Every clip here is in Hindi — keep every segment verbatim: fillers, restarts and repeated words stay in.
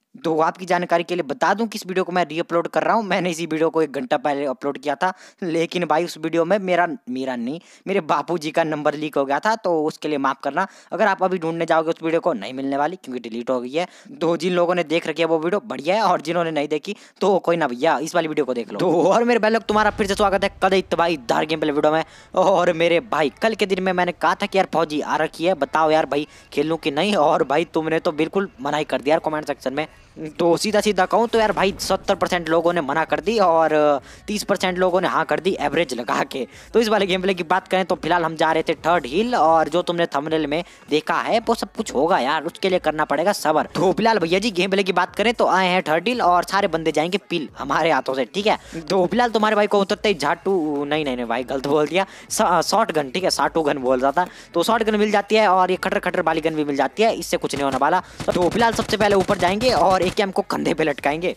तो आपकी जानकारी के लिए बता दूं कि इस वीडियो को मैं री अपलोड कर रहा हूं। मैंने इसी वीडियो को एक घंटा पहले अपलोड किया था, लेकिन भाई उस वीडियो में मेरा मेरा नहीं मेरे बापूजी का नंबर लीक हो गया था, तो उसके लिए माफ करना। अगर आप अभी ढूंढने जाओगे उस वीडियो को नहीं मिलने वाली, क्योंकि डिलीट हो गई है। तो जिन लोगों ने देख रखी है वो वीडियो बढ़िया है, और जिन्होंने नहीं देखी तो कोई ना भैया इस वाली वीडियो को देख लो। तो और मेरे भाई लोग, तुम्हारा फिर से स्वागत है कद इतबाई दार गेम प्ले वीडियो में। और मेरे भाई कल के दिन में मैंने कहा था कि यार फौजी आ रखी है, बताओ यार भाई खेलूं कि नहीं, और भाई तुमने तो बिल्कुल मना ही कर दिया यार कमेंट सेक्शन में। तो सीधा सीधा कहूँ तो यार भाई सत्तर परसेंट लोगों ने मना कर दी और तीस परसेंट लोगों ने हाँ कर दी, एवरेज लगा के। तो इस वाले गेम प्ले की बात करें तो फिलहाल हम जा रहे थे थर्ड हिल, और जो तुमने थंबनेल में देखा है वो सब कुछ होगा यार, उसके लिए करना पड़ेगा सबर। तो फिलहाल भैया जी गेम प्ले की बात करें तो आए हैं थर्ड हिल, और सारे बंदे जाएंगे पिल हमारे हाथों से, ठीक है। तो फिलहाल तुम्हारे भाई को उतरते ही झाटू नहीं नहीं नहीं भाई गलत बोल दिया, शॉर्ट गन, ठीक है, साटू गन बोल रहा था। तो शॉर्ट गन मिल जाती है, और ये खटर खटर वाली गन भी मिल जाती है, इससे कुछ नहीं होने वाला। तो फिलहाल सबसे पहले ऊपर जाएंगे और एक एम को कंधे पे लटकाएंगे।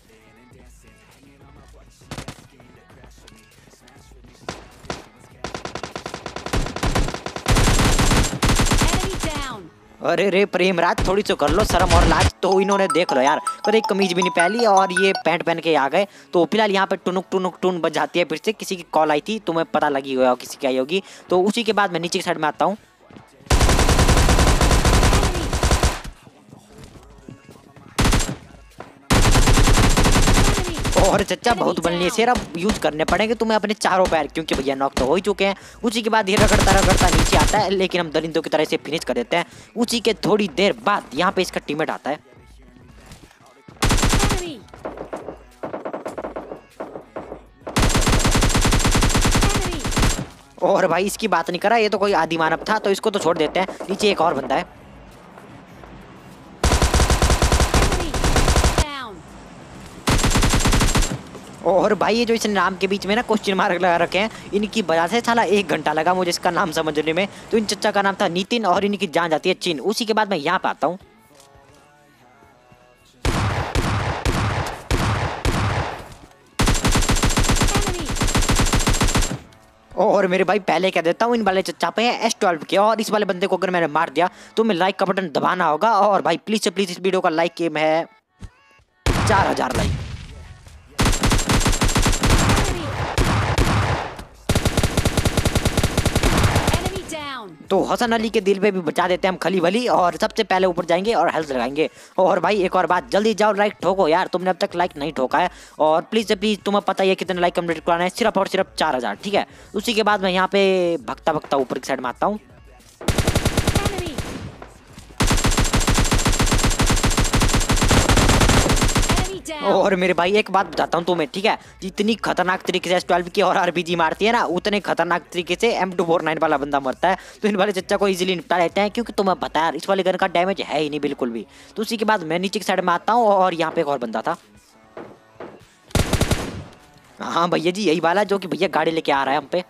अरे रे प्रेमराज, थोड़ी तो कर लो शर्म और लाज। तो इन्होंने देख लो यार, कभी कमीज भी नहीं पहली और ये पैंट पहन के आ गए। तो फिलहाल यहाँ पे टुनुक टुनुक टून बज जाती है, फिर से किसी की कॉल आई थी, तुम्हें पता लगी होगा किसी की आई होगी। तो उसी के बाद मैं नीचे की साइड में आता हूँ। और चच्चा बहुत बननी है शेर, अब यूज करने पड़ेंगे तुम्हें अपने चारों पैर, क्योंकि भैया नॉक तो हो ही चुके हैं। उसी के बाद ये रगड़ता रगड़ता नीचे आता है, लेकिन हम दरिंदों की तरह से फिनिश कर देते हैं। उसी के थोड़ी देर बाद यहाँ पे इसका टीममेट आता है। और भाई इसकी बात नहीं करा, ये तो कोई आदि मानव था, तो इसको तो छोड़ देते हैं। नीचे एक और बंदा है। और भाई ये जो इस नाम के बीच में ना क्वेश्चन मार्क लगा रखे हैं, इनकी वजह से साला एक घंटा लगा मुझे इसका नाम समझने में। तो इन चच्चा का नाम था नितिन, और इनकी जान जाती है चीन। उसी के बाद मैं यहाँ पे आता हूँ। और मेरे भाई पहले क्या देता हूँ, इन वाले चच्चा पे है एस ट्वेल्व के, और इस वाले बंदे को अगर मैंने मार दिया तो मैं लाइक का बटन दबाना होगा। और भाई प्लीज से प्लीज इस वीडियो का लाइक के है चार हजार लाइक। तो हसन अली के दिल पे भी बचा देते हैं हम खली भली, और सबसे पहले ऊपर जाएंगे और हेल्थ लगाएंगे। और भाई एक और बात, जल्दी जाओ लाइक ठोको यार, तुमने अब तक लाइक नहीं ठोका है। और प्लीज से प्लीज तुम्हें पता ही है कितने लाइक कंप्लीट कराना है, सिर्फ और सिर्फ चार हजार, ठीक है। उसी के बाद मैं यहाँ पे भगता भगता ऊपर की साइड में आता हूँ। और मेरे भाई एक बात बताता हूँ तुम्हें, ठीक है, जितनी खतरनाक तरीके से एस ट्वेल्व की और आरपीजी मारती है ना, उतने खतरनाक तरीके से एम टू फोर नाइन वाला बंदा मरता है। तो इन वाले चच्चा को इजीली निपटा लेते हैं, क्योंकि तुम्हें पता है यार इस वाले गन का डैमेज है ही नहीं बिल्कुल भी। तो उसी के बाद मैं नीचे की साइड में आता हूँ, और यहाँ पे एक और बंदा था। हाँ भैया जी यही वाला, जो कि भैया गाड़ी लेके आ रहा है हम पे।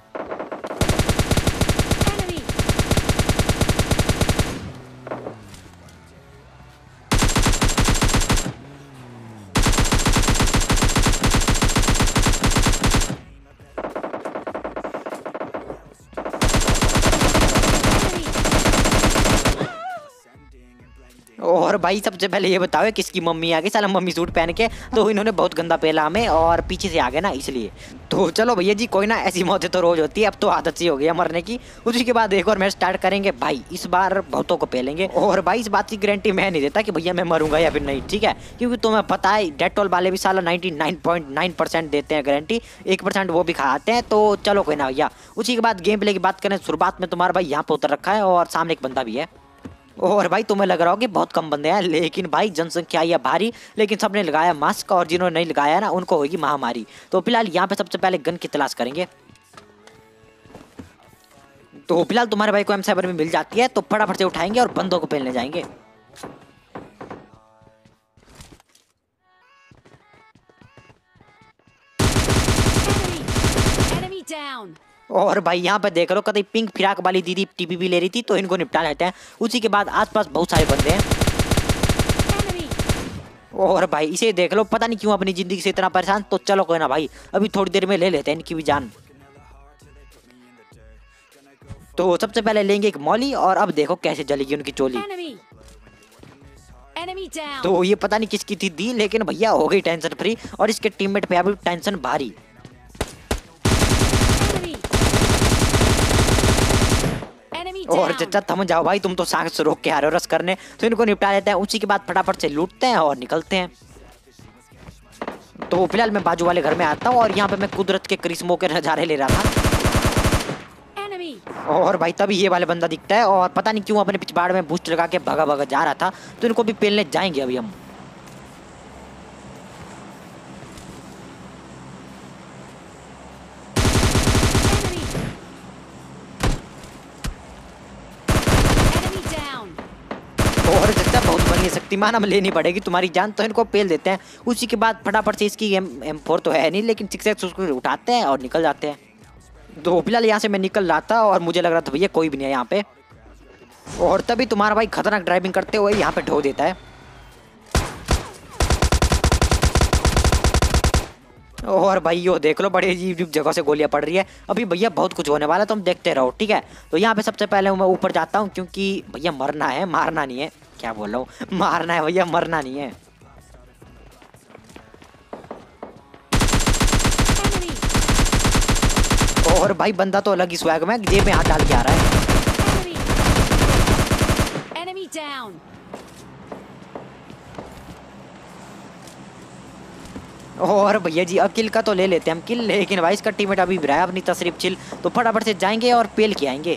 और भाई सबसे पहले ये बताओ किसकी मम्मी आ गई, साला मम्मी सूट पहन के। तो इन्होंने बहुत गंदा पहला हमें, और पीछे से आ गए ना इसलिए। तो चलो भैया जी कोई ना, ऐसी मौतें तो रोज होती है, अब तो आदत सी हो गई है मरने की। उसी के बाद एक और मैच स्टार्ट करेंगे भाई, इस बार बहुतों को पहलेंगे। और भाई इस बात की गारंटी मैं नहीं देता कि भैया मैं मरूंगा या फिर नहीं, ठीक है, क्योंकि तुम्हें पता है डेटोल वाले भी साला ninety nine point nine percent देते हैं गारंटी, एक परसेंट वो भी खाते हैं। तो चलो कोई ना भैया। उसी के बाद गेम प्ले की बात करें, शुरुआत में तुम्हारा भाई यहाँ पे उतर रखा है, और सामने एक बंदा भी है। और भाई तुम्हें लग रहा होगा कि बहुत कम बंदे हैं, लेकिन भाई जनसंख्या है भारी, लेकिन सबने लगाया मास्क, और जिन्होंने नहीं लगाया ना उनको होगी महामारी। तो फिलहाल यहाँ पे सबसे पहले गन की तलाश करेंगे। तो फिलहाल तुम्हारे भाई को एम सेवन में मिल जाती है, तो फटाफट से उठाएंगे और बंदों को पहनने जाएंगे। और भाई यहाँ पे देख लो, कभी पिंक फिराक वाली दीदी टीपी भी ले रही थी, तो इनको निपटा लेते हैं। उसी के बाद आसपास बहुत सारे बंदे हैं। और भाई इसे देख लो, पता नहीं क्यों अपनी जिंदगी से इतना परेशान। तो चलो कोई ना भाई, अभी थोड़ी देर में ले लेते हैं इनकी भी जान। तो सबसे पहले लेंगे एक मौली, और अब देखो कैसे जलेगी उनकी चोली। Enemy down. तो ये पता नहीं किसकी थी दी, लेकिन भैया हो गई टेंशन फ्री और इसके टीममेट पे अभी टेंशन भारी। Enemy. Enemy और down. चचा थम जाओ भाई, तुम तो सांस से रोक के आ रहे हो रस करने, तो इनको निपटा लेते हैं। उसी के बाद फटाफट से लूटते हैं और निकलते हैं। तो फिलहाल मैं बाजू वाले घर में आता हूँ और यहाँ पे मैं कुदरत के करिश्मों के नज़ारे ले रहा था। Enemy. और भाई तभी ये वाले बंदा दिखता है और पता नहीं क्यों अपने पिछवाड़ में बूस्ट लगा के भगा भगा जा रहा था, तो इनको भी पेलने जाएंगे अभी हम। Enemy. Enemy down. और जब बहुत बड़ी शक्तिमान हम लेनी पड़ेगी तुम्हारी जान, तो इनको पेल देते हैं। उसी के बाद फटाफट से इसकी एम एम फोर तो है नहीं, लेकिन सिक्स एक्स उसको उठाते हैं और निकल जाते हैं। तो फिलहाल यहाँ से मैं निकल रहा था और मुझे लग रहा था भैया कोई भी नहीं है यहाँ पे, और तभी तुम्हारा भाई खतरनाक ड्राइविंग करते हुए यहाँ पे ढो देता है। और भाई यो देख लो, बड़े अजीब अजीब जगह से गोलियां पड़ रही है। अभी भैया बहुत कुछ होने वाला है, तुम देखते रहो, ठीक है। तो यहाँ पे सबसे पहले मैं ऊपर जाता हूँ, क्योंकि भैया मरना है, मारना नहीं है। क्या बोल रहा हूँ, मारना है भैया, मरना नहीं है। Enemy. और भाई बंदा तो अलग ही स्वैग में जेब में हाथ डाल के आ रहा है। Enemy. Enemy down. और भैया जी अकिल का तो ले लेते हैं हम किल, लेकिन भाई इसका टीममेट अभी भी रहा है अपनी तशरीफ चिल, तो फटाफट से जाएंगे और पेल के आएंगे।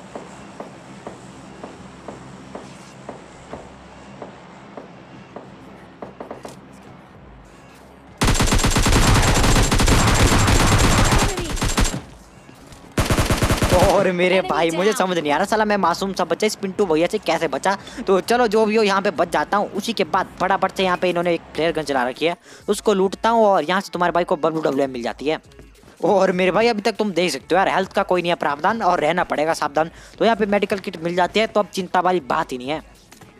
और मेरे भाई मुझे समझ नहीं आ रहा साला मैं मासूम सा बच्चा इस पिंटू भैया से कैसे बचा। तो चलो जो भी हो यहाँ पे बच जाता हूँ। उसी के बाद फटाफट से यहाँ पे इन्होंने एक प्लेयर गन चला रखी है, उसको लूटता हूँ और यहाँ से तुम्हारे भाई को डब्ल्यू डब्ल्यू एम मिल जाती है। और मेरे भाई अभी तक तुम देख सकते हो यार, हेल्थ का कोई नहीं है प्रावधान और रहना पड़ेगा सावधान। तो यहाँ पे मेडिकल किट मिल जाती है, तो अब चिंता वाली बात ही नहीं है।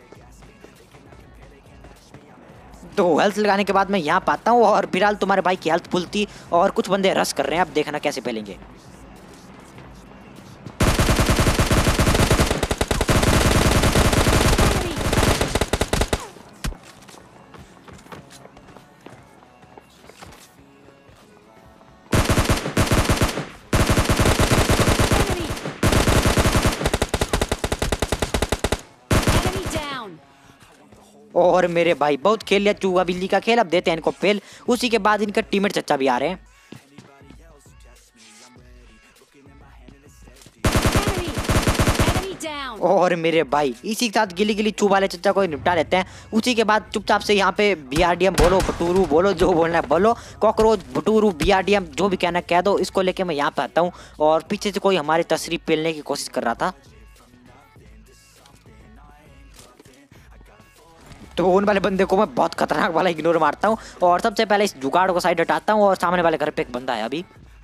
तो हेल्थ लगाने के बाद मैं यहाँ पाता हूँ और फिलहाल तुम्हारे भाई की हेल्थ फुल थी और कुछ बंदे रश कर रहे हैं, अब देखना कैसे फैलेंगे। और मेरे भाई बहुत खेल लिया चूहा बिल्ली का खेल, अब देते हैं इनको फेल। उसी के बाद इनका टीममेट चचा भी आ रहे हैं। और मेरे भाई इसी के साथ गिली गिली चू वाले चचा को निपटा लेते हैं। उसी के बाद चुपचाप से यहाँ पे बीआरडीएम बोलो, भटूरू बोलो, जो बोलना है बोलो, कॉकरोच भटूरू बीआरडीएम जो भी कहना कह दो। इसको लेके मैं यहाँ पे आता हूँ और पीछे से कोई हमारी तशरीफ पेलने की कोशिश कर रहा था, तो उन वाले बंदे को मैं बहुत खतरनाक वाला इग्नोर मारता हूँ और सबसे पहले इस जुगाड़ को साइड हटाता हूँ। और सामने वाले घर पे एक बंदा है अभी,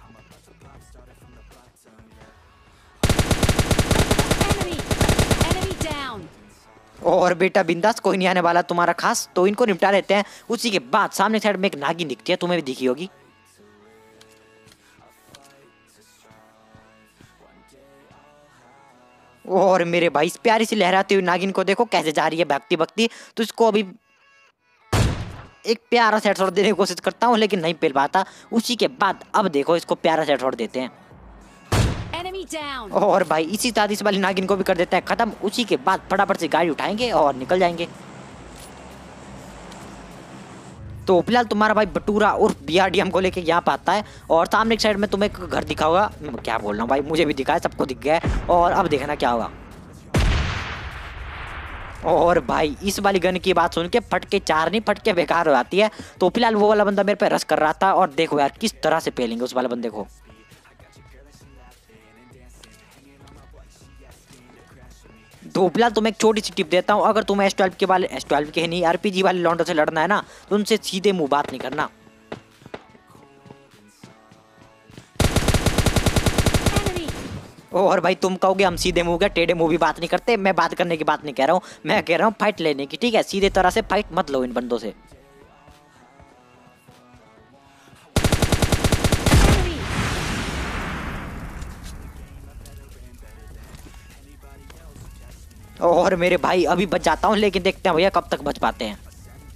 और बेटा बिंदास कोई नहीं आने वाला तुम्हारा खास, तो इनको निपटा लेते हैं। उसी के बाद सामने साइड में एक नागिन दिखती है, तुम्हें भी दिखी होगी। और मेरे भाई इस प्यारी सी लहराती हुई नागिन को देखो कैसे जा रही है भक्ति भक्ति। तो इसको अभी एक प्यारा सेट शॉट देने की कोशिश करता हूँ, लेकिन नहीं पेल पाता। उसी के बाद अब देखो इसको प्यारा सेट शॉट देते हैं और भाई इसी साथ इस वाली नागिन को भी कर देते हैं खत्म। उसी के बाद फटाफट से गाड़ी उठाएंगे और निकल जाएंगे। तो फिलहाल तुम्हारा भाई बटूरा उर्फ बीआरडीएम को लेके यहाँ पे आता है और सामने एक साइड में तुम्हें एक घर दिखा होगा। क्या बोल रहा हूँ भाई, मुझे भी दिखा है, सबको दिख गया है। और अब देखना क्या होगा। और भाई इस वाली गन की बात सुन के फटके चार नहीं फटके बेकार हो जाती है। तो फिलहाल वो वाला बंदा मेरे पे रश कर रहा था और देखो यार किस तरह से पेलेंगे उस वाले बंदे को। तो फिलहाल तुम्हें एक छोटी सी टिप देता हूँ, अगर तुम्हें एस ट्वेल्व के वाले एस ट्वेल्व के नहीं आरपीजी वाले लॉन्डो से लड़ना है ना, तो उनसे सीधे मुंह बात नहीं करना। और भाई तुम कहोगे हम सीधे मुंह के टेढ़े मुंह भी बात नहीं करते, मैं बात करने की बात नहीं कह रहा हूँ, मैं कह रहा हूँ फाइट लेने की, ठीक है। सीधे तरह से फाइट मत लो इन बंदों से। और मेरे भाई अभी बच जाता हूँ, लेकिन देखते हैं भैया कब तक बच पाते हैं।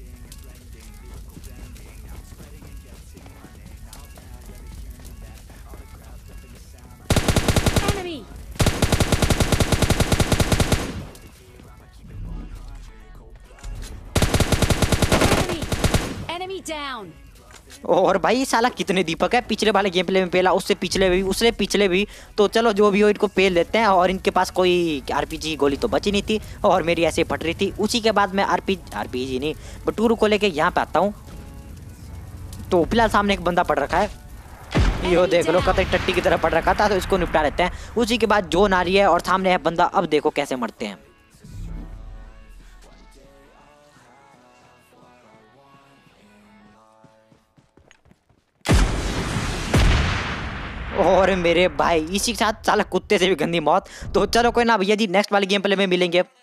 Enemy. Enemy. Enemy down. और भाई साला कितने दीपक है, पिछले वाले गेम प्ले में पेला, उससे पिछले भी, उससे पिछले भी। तो चलो जो भी हो इनको पेल लेते हैं। और इनके पास कोई आरपीजी गोली तो बची नहीं थी और मेरी ऐसे ही फट रही थी। उसी के बाद मैं आरपी आरपीजी नहीं बटूरू को लेके यहाँ पे आता हूँ। तो फिलहाल सामने एक बंदा पड़ रखा है, यो देख लो कतई टट्टी की तरह पड़ रखा था, तो इसको निपटा लेते हैं। उसी के बाद जोन आ रही है और सामने है बंदा। अब देखो कैसे मरते हैं। और मेरे भाई इसी के साथ साला कुत्ते से भी गंदी मौत। तो चलो कोई ना भैया जी, नेक्स्ट वाले गेम प्ले में मिलेंगे।